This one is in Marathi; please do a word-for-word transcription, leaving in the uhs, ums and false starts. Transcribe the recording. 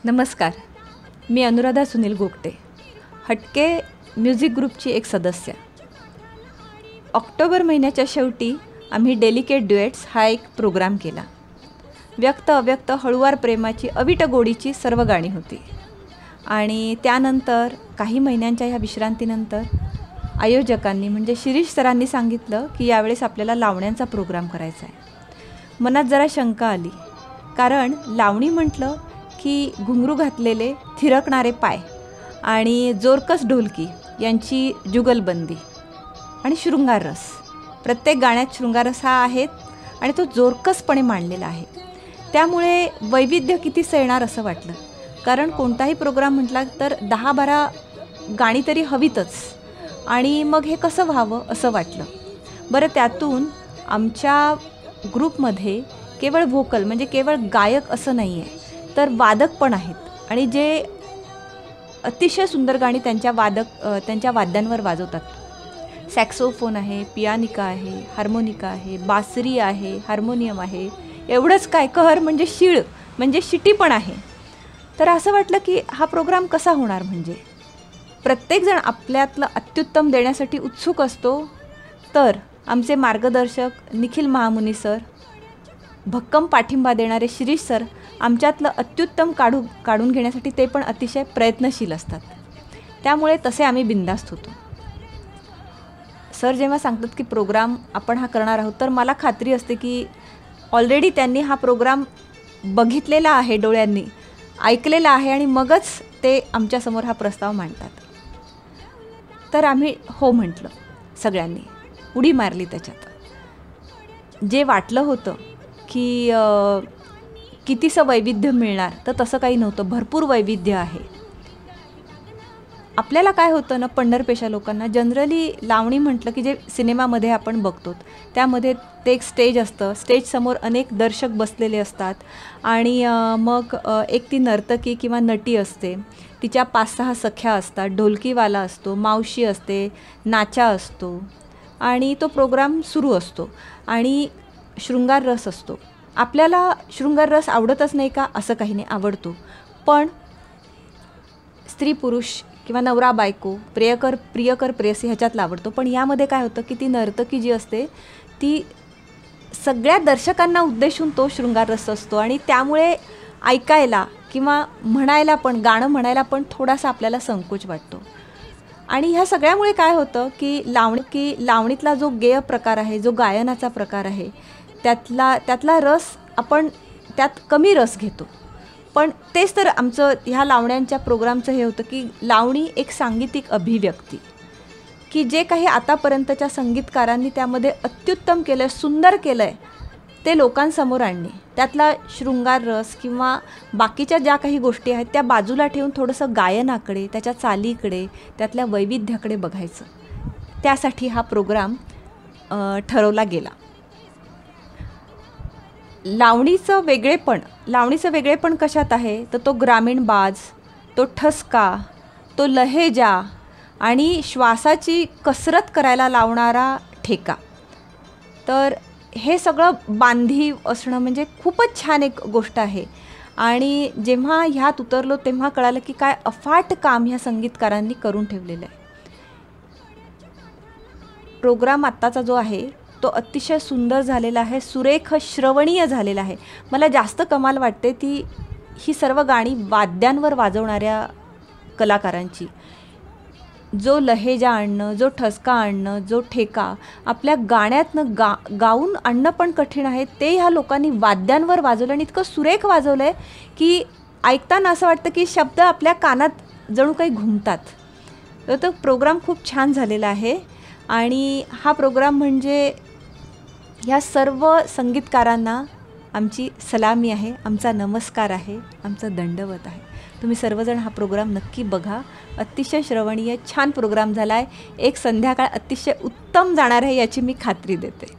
नमस्कार, मी अनुराधा सुनील गोगटे, हटके म्युझिक ग्रुपची एक सदस्य. ऑक्टोबर महिन्याच्या शेवटी आम्ही डेलिकेट ड्युएट्स हा एक प्रोग्राम केला. व्यक्त अव्यक्त हळुवार प्रेमाची अविट गोडीची सर्व गाणी होती. आणि त्यानंतर काही महिन्यांच्या ह्या विश्रांतीनंतर आयोजकांनी म्हणजे शिरीष सरांनी सांगितलं की यावेळेस आपल्याला लावण्यांचा प्रोग्राम करायचा आहे. मनात जरा शंका आली, कारण लावणी म्हटलं की घुंगरू घातलेले थिरकणारे पाय आणि जोरकस ढोलकी यांची जुगलबंदी आणि शृंगार रस. प्रत्येक गाण्यात शृंगार रस हा आहेत आणि तो जोरकसपणे मांडलेला आहे. त्यामुळे वैविध्य किती येणार असं वाटलं, कारण कोणताही प्रोग्राम म्हटला तर दहा बारा गाणी तरी हवीतच आणि मग हे कसं व्हावं असं वाटलं. बरं, त्यातून आमच्या ग्रुपमध्ये केवळ व्होकल म्हणजे केवळ गायक असं नाही आहे, तर वादक पण आहेत आणि जे अतिशय सुंदर गाणी त्यांच्या वादक त्यांच्या वाद्यांवर वाजवतात. सॅक्सोफोन आहे, पियानिका आहे, हार्मोनिका आहे, बासरी आहे, हार्मोनियम आहे, एवढंच काय, कहर म्हणजे शीळ म्हणजे शिटी पण आहे. तर असं वाटलं की हा प्रोग्राम कसा होणार. म्हणजे प्रत्येकजण आपल्यातलं अत्युत्तम देण्यासाठी उत्सुक असतो. तर आमचे मार्गदर्शक निखिल महामुनी सर, भक्कम पाठिंबा देणारे शिरीष सर आमच्यातलं अत्युत्तम काढू काढून घेण्यासाठी ते पण अतिशय प्रयत्नशील असतात. त्यामुळे तसे आम्ही बिनधास्त होतो. सर जेव्हा सांगतात की प्रोग्राम आपण हा करणार आहोत, तर मला खात्री असते की ऑलरेडी त्यांनी हा प्रोग्राम बघितलेला आहे, डोळ्यांनी ऐकलेला आहे आणि मगच ते आमच्यासमोर हा प्रस्ताव मांडतात. तर आम्ही हो म्हटलं, सगळ्यांनी उडी मारली त्याच्यात. जे वाटलं होतं की कितीसं वैविध्य मिळणार, तर तसं काही नव्हतं. भरपूर वैविध्य आहे. आपल्याला काय होतं ना, पंढरपेशा लोकांना जनरली लावणी म्हटलं की जे सिनेमामध्ये आपण बघतो त्यामध्ये ते एक स्टेज असतं. स्टेजसमोर अनेक दर्शक बसलेले असतात आणि मग एक ती नर्तकी किंवा नटी असते, तिच्या पाच सहा सख्या असतात, ढोलकीवाला असतो, मावशी असते, नाचा असतो आणि तो प्रोग्राम सुरू असतो आणि शृंगार रस असतो. आपल्याला शृंगार रस आवडतच नाही का, असं काही नाही, आवडतो. पण स्त्री पुरुष किंवा नवरा बायको, प्रियकर प्रियकर प्रेयसी ह्याच्यातला आवडतो. पण यामध्ये काय होतं की ती नर्तकी जी असते ती सगळ्या दर्शकांना उद्देशून तो शृंगार रस असतो आणि त्यामुळे ऐकायला किंवा म्हणायला पण, गाणं म्हणायला पण थोडासा आपल्याला संकोच वाटतो. आणि ह्या सगळ्यामुळे काय होतं की लावणी की लावणीतला जो गेय प्रकार आहे, जो गायनाचा प्रकार आहे, त्यातला त्यातला रस आपण त्यात कमी रस घेतो. पण तेच तर आमचं ह्या लावण्यांच्या प्रोग्रामचं हे होतं की लावणी एक सांगीतिक अभिव्यक्ती, की जे काही आतापर्यंतच्या संगीतकारांनी त्यामध्ये अत्युत्तम केलं आहे, सुंदर केलं आहे, ते लोकांसमोर आणणे. त्यातला शृंगार रस किंवा बाकीच्या ज्या काही गोष्टी आहेत त्या बाजूला ठेवून थोडंसं गायनाकडे, त्याच्या चालीकडे, त्यातल्या वैविध्याकडे बघायचं. त्यासाठी हा प्रोग्राम ठरवला गेला. लावणीचं वेगळेपण लावणीचं वेगळेपण कशात आहे, तर तो ग्रामीण बाज, तो ठसका, तो लहेजा आणि श्वासाची कसरत करायला लावणारा ठेका. तर हे सगळं बांधीव असणं म्हणजे खूपच छान एक गोष्ट आहे. आणि जेव्हा ह्यात उतरलो तेव्हा कळालं की काय अफाट काम ह्या संगीतकारांनी करून ठेवलेलं आहे. प्रोग्राम आत्ताचा जो आहे तो अतिशय सुंदर झालेला आहे, सुरेख श्रवणीय झालेला आहे. मला जास्त कमाल वाटते ती ही सर्व गाणी वाद्यांवर वाजवणाऱ्या कलाकारांची. जो लहेजा आणणं, जो ठसका आणणं, जो ठेका आपल्या गाण्यातनं गा गाऊन आणणं पण कठीण आहे, ते ह्या लोकांनी वाद्यांवर वाजवलं आणि इतकं सुरेख वाजवलं आहे की ऐकताना असं वाटतं की शब्द आपल्या कानात जणू काही घुमतात. तर तो प्रोग्राम खूप छान झालेला आहे आणि हा प्रोग्राम म्हणजे ह्या सर्व संगीतकारांना आमची सलामी आहे, आमचा नमस्कार आहे, आमचा दंडवत आहे. तुम्ही सर्वजण हा प्रोग्राम नक्की बघा. अतिशय श्रवणीय छान प्रोग्राम झाला आहे. एक संध्याकाळ अतिशय उत्तम जाणार आहे याची मी खात्री देते.